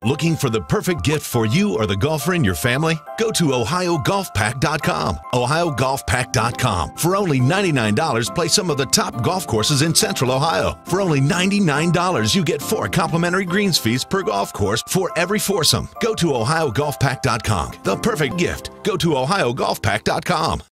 Looking for the perfect gift for you or the golfer in your family? Go to OhioGolfPack.com. OhioGolfPack.com. For only $99, play some of the top golf courses in Central Ohio. For only $99, you get 4 complimentary greens fees per golf course for every foursome. Go to OhioGolfPack.com. The perfect gift. Go to OhioGolfPack.com.